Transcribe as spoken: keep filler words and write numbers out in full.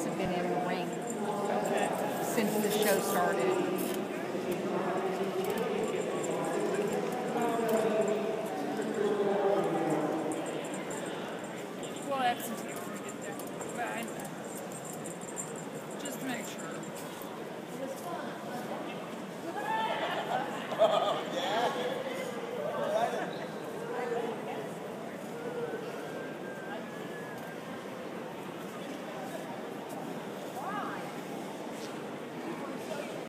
hasn't been in the ring Okay. since the show started.